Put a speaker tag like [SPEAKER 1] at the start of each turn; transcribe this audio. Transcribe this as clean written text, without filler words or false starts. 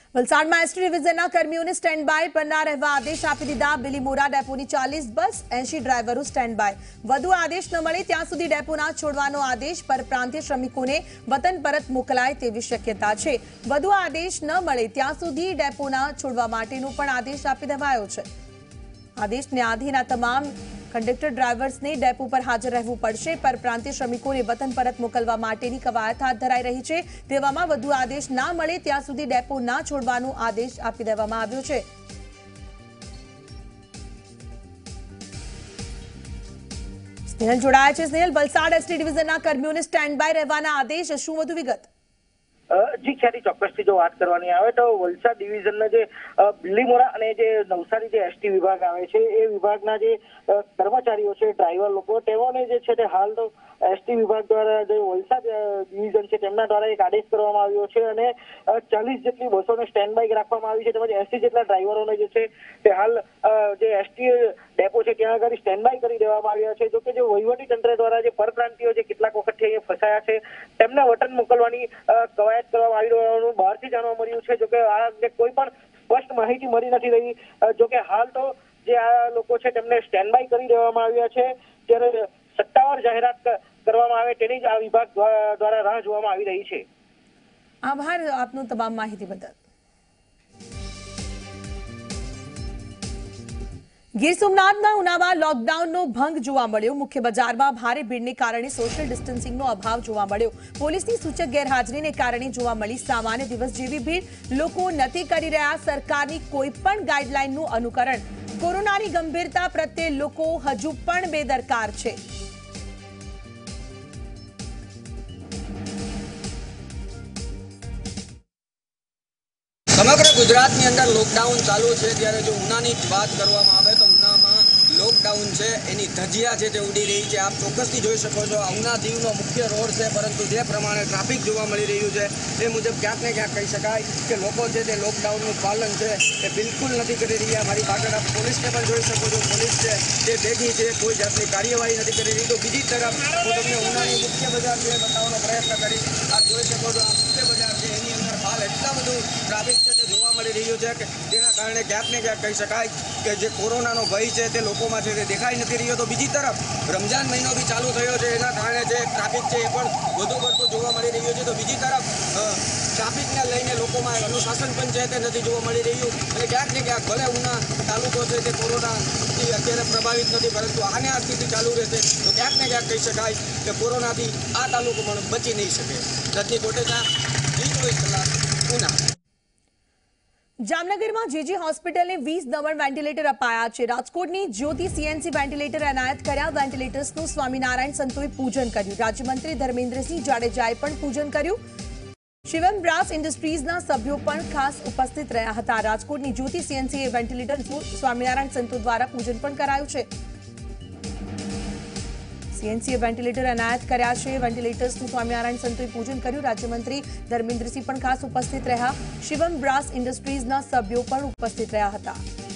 [SPEAKER 1] વલસાડમાં એસટી ડિવિઝનના કર્મીઓને stand by પરના રહેવા આદેશ આપી દીધા। બિલીમોરા ડેપોની 40 બસ 80 ડ્રાઈવરો સ્ટેન્ડ બાય। વધુ આદેશ ન મળે ત્યાં સુધી ડેપોના છોડવાનો આદેશ। પરપ્રાંતીય શ્રમિકોને વતન પરત મોકલાય તેવી શક્યતા છે। વધુ આદેશ ન મળે ત્યાં સુધી ડેપોના છોડવા માટેનો પણ આદેશ આપી દેવાયો છે। આદેશને આધીન આ તમામ कंडक्टर ड्राइवर्स ने डेपो पर हाजर रहવું પડશે। परप्रांतीय श्रमिकोને वतन परत मोकलवा माटेनी कवायत हाथ धराई रही છે। તેવામાં વધુ આદેશ ના મળે ત્યાં સુધી ડેપો ના છોડવાનો આદેશ આપી દેવામાં આવ્યો છે। સ્નેહલ જોડાયા છે। સ્નેહલ, વલસાડ એસટી ડિવિઝનના કર્મીઓને સ્ટેન્ડ બાય રહેવાના આદેશ, શું વધુ વિગત?
[SPEAKER 2] जी ख्याति ચોક્કસથી જો વાત કરવાની આવે તો વલસાડ ડિવિઝનના જે બિલીમોરા અને જે નવસારી જે એસટી વિભાગ આવે છે એ વિભાગના જે કર્મચારીઓ છે, ડ્રાઈવર લોકો, તેઓને જે છે તે હાલ તો એસટી વિભાગ દ્વારા જે વલસાડ ડિવિઝન છે તેમના દ્વારા એક આદેશ કરવામાં આવ્યો છે અને 40 જેટલી બસોને સ્ટેન્ડ બાય રાખવામાં આવી છે। તેમજ 80 જેટલા ડ્રાઈવરોને જે છે તે હાલ જે એસટી ડેપો છે ત્યાં આગળ સ્ટેન્ડ બાય કરી દેવામાં આવ્યા છે। જો કે જે વહીવટી તંત્ર દ્વારા જે પરપ્રાંતિયો જે કેટલાક વખતથી અહીંયા ફસાયા છે તેમને વતન મોકલવાની કવાયત કરવામાં આવી રહ્યું બહારથી જાણવા મળ્યું છે। જો કે આ અંગે કોઈ પણ સ્પષ્ટ માહિતી મળી નથી રહી। જો કે હાલ તો જે આ લોકો છે તેમને સ્ટેન્ડ બાય કરી દેવામાં આવ્યા છે, ત્યારે સત્તાવાર જાહેરાત કરવામાં આવે તેની જ આ વિભાગ દ્વારા રાહ જોવામાં આવી રહી છે।
[SPEAKER 1] આભાર આપનો તમામ માહિતી બદલ। ગીર સોમનાથના ઉનામાં લોકડાઉનનો ભંગ જોવા મળ્યો। મુખ્ય બજારમાં ભારે ભીડને કારણે સોશિયલ ડિસ્ટન્સિંગનો અભાવ જોવા મળ્યો। પોલીસની સૂચક ગેરહાજરીને કારણે જોવા મળી સામાન્ય દિવસ જેવી ભીડ। લોકો નથી કરી રહ્યા સરકારની કોઈ પણ ગાઈડલાઈનનું અનુકરણ। કોરોનાની ગંભીરતા પ્રત્યે લોકો હજુ પણ બેદરકાર છે।
[SPEAKER 3] समग्र गुजरात ની અંદર લોકડાઉન ચાલુ છે, ત્યારે જો ઉનાની વાત કરવામાં આવે તો ઉનામાં લોકડાઉન છે એની ધજિયા છે તે ઉડી રહી છે। આપ ચોક્કસથી જોઈ શકો છો આ ઉના દીવનો મુખ્ય રોડ છે, પરંતુ જે પ્રમાણે ટ્રાફિક જોવા મળી રહ્યું છે એ મુજબ ક્યાંક ને ક્યાંક કહી શકાય કે લોકો છે તે લોકડાઉનનું પાલન છે એ બિલકુલ નથી કરી રહ્યા। મારી પાછળ આપ પોલીસને પણ જોઈ શકો છો, પોલીસ છે તે ભેગી છે, કોઈ જાતની કાર્યવાહી નથી કરી રહી। તો બીજી તરફ હું તમને ઉનાની મુખ્ય બજાર છે બતાવવાનો પ્રયત્ન કરીશ। આપ જોઈ શકો છો આ મુખ્ય બજાર છે એની અંદર હાલ એટલા બધું ટ્રાફિક છે તે જોવા મળી રહ્યું છે કે જેના કારણે ક્યાંક ને ક્યાંક કહી શકાય કે જે કોરોનાનો ભય છે તે લોકોમાં છે તે દેખાઈ નથી રહ્યો। તો બીજી તરફ રમજાન મહિનો બી ચાલુ થયો છે, એના કારણે જે ટ્રાફિક છે એ પણ વધુ પડતું જોવા મળી રહ્યું છે। તો બીજી તરફ ટ્રાફિકને લઈને લોકોમાં અનુશાસન પણ છે તે નથી જોવા મળી રહ્યું અને ક્યાંક ને ક્યાંક ભલે ઉના તાલુકો છે તે કોરોનાથી અત્યારે પ્રભાવિત નથી, પરંતુ આને આ સ્થિતિ ચાલુ રહેશે તો ક્યાંક ને ક્યાંક કહી શકાય કે કોરોનાથી આ તાલુકો પણ બચી નહીં શકે। રજની કોટેચા, જી24 કલાક, ઉના।
[SPEAKER 1] જામનગરમાં જીજી હોસ્પિટલને 20 નવન વેન્ટિલેટર અપાયા છે। રાજકોટની જ્યોતિ સીએનસી વેન્ટિલેટર એનાયત કર્યા। વેન્ટિલેટર્સનું સ્વામિનારાયણ સંતોએ પૂજન કર્યું। રાજ્યમંત્રી ધર્મેન્દ્રસિંહ જાડેજાએ પણ પૂજન કર્યું। શિવમ બ્રાસ ઇન્ડસ્ટ્રીઝના સભ્યો પણ ખાસ ઉપસ્થિત રહ્યા હતા। રાજકોટની જ્યોતિ સીએનસી વેન્ટિલેટરનું સ્વામિનારાયણ સંતો દ્વારા પૂજન પણ કરાયું છે। સીએનસીએ વેન્ટિલેટર એનાયત કર્યા છે। વેન્ટિલેટર્સનું સ્વામિનારાયણ સંતોએ પૂજન કર્યું। રાજ્યમંત્રી ધર્મેન્દ્રસિંહ પણ ખાસ ઉપસ્થિત રહ્યા। શિવમ બ્રાસ ઇન્ડસ્ટ્રીઝના સભ્યો પણ ઉપસ્થિત રહ્યા હતા।